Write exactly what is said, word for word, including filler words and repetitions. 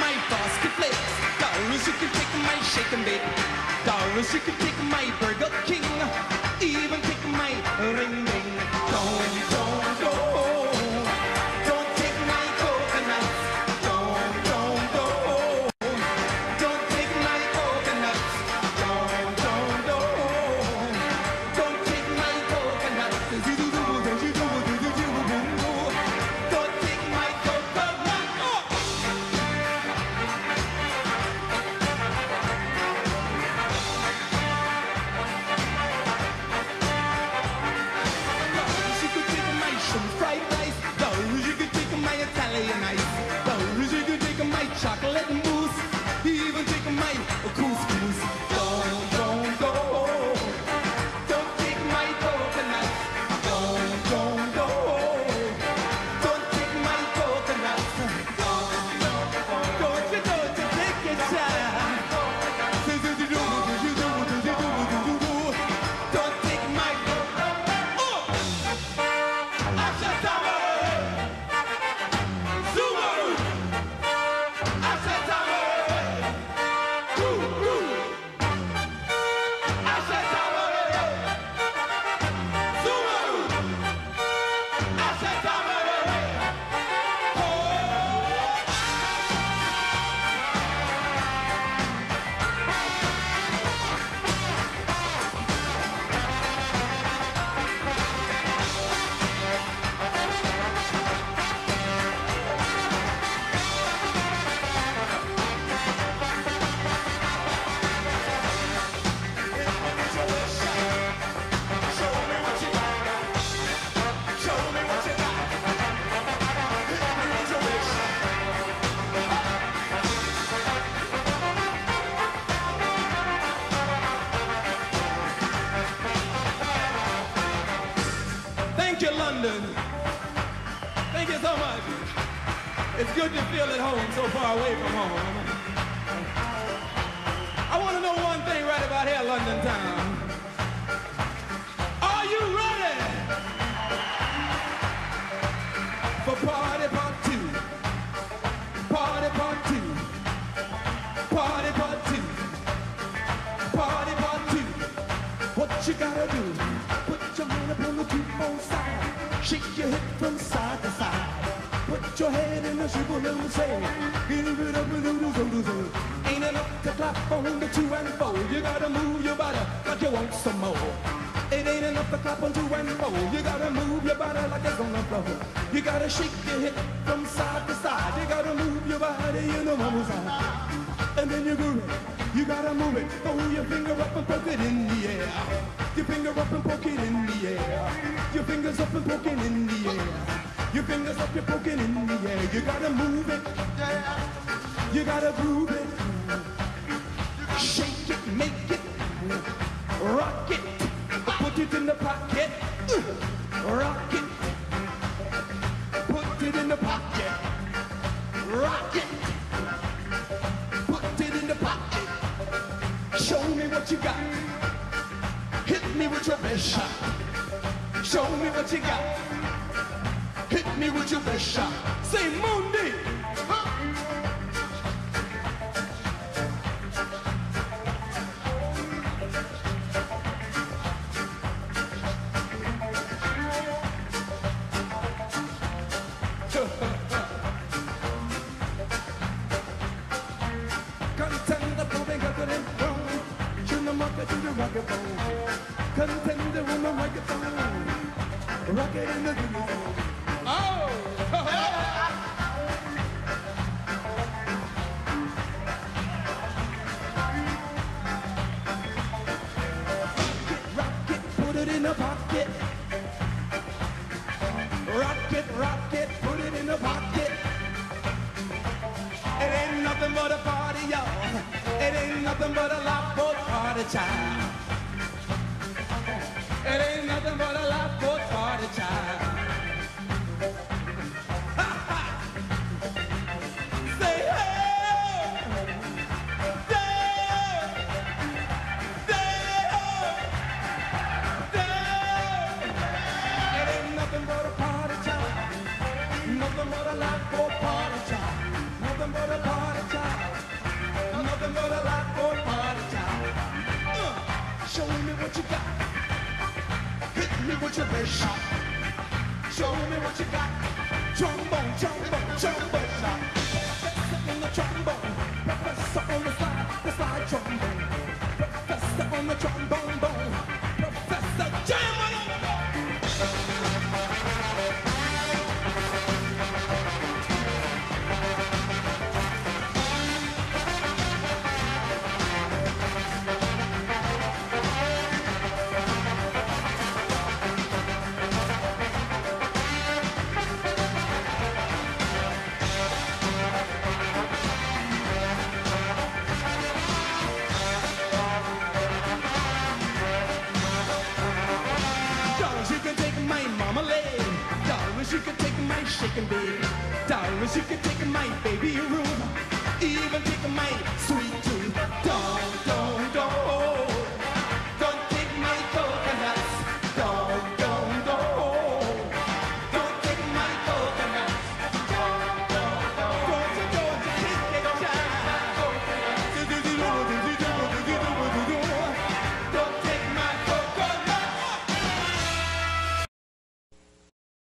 my Frosty Flakes. Dollars, you can take my Shake and Bake. Dollars, you can take my Burger King. Even take my Ring Ring. Don't, don't, don't. Don't take my coconuts. Don't, don't, don't. Don't take my coconuts. Don't, don't, don't. Don't take my coconuts. Don't take my coconut. You could take my shrimp fried rice. Those you could take my Italian ice. Those you could take my chocolate mousse. Even take my couscous. Don't, don't, don't. Don't take my coconut. Don't, don't, don't. Don't take my coconut. Don't, don't, don't you, don't you take it, child. Don't take my coconut. Oh! Ashatama! Subaru! Ashatama! Woo, woo! Ashatama! Subaru! Ashatama! Thank you, London. Thank you so much. It's good to feel at home so far away from home. I want to know one thing right about here, London town. Are you ready for party part two? Party part two. Party part two. Party part two. What you gotta do? Put your hand upon the two-phone side. Shake your hip from side to side. Put your head in the swivel and say, give it up and do do do do. Ain't enough to clap on the two and four. You gotta move your body like you want some more. It ain't enough to clap on two and four. You gotta move your body like it's on the floor. You gotta shake your hip from side to side. You gotta move your body, you know mama's side. And then you groove it. You gotta move it. Throw your finger up and poke it in the air. Your finger up and poke it in the air. Your fingers up and poking in the air. Your fingers up, you're poking in the air. You gotta move it. You gotta groove it. Shake it, make it. Rock it. Put it in the pocket. Rock it. Put it in the pocket. Rock it. Put it in the pocket. Show me what you got. Hit me with your best shot. Show me what you got. Hit me with your best shot. Say Mundi. Contender, proving good and wrong. Tune the market to the rocket bone. Contender on the microphone. Rocket in the video. Oh! Rock it, put it in the pocket. Rock it, rock it, put it in the pocket. It ain't nothing but a party, y'all. It ain't nothing but a Lockport party child. It ain't nothing but a Lockport party child. Nothing but a Lockport party child. Nothing but a party child. what you got. Hit me with your best shot. Show me what you got. Trombone, trombone, trombone. Professor on the trombone. Professor on the slide, the slide trombone. Professor on the trombone bone. Professor jam on the you can take my marmalade. Darling, you can take my shaking bed. Darling, you can take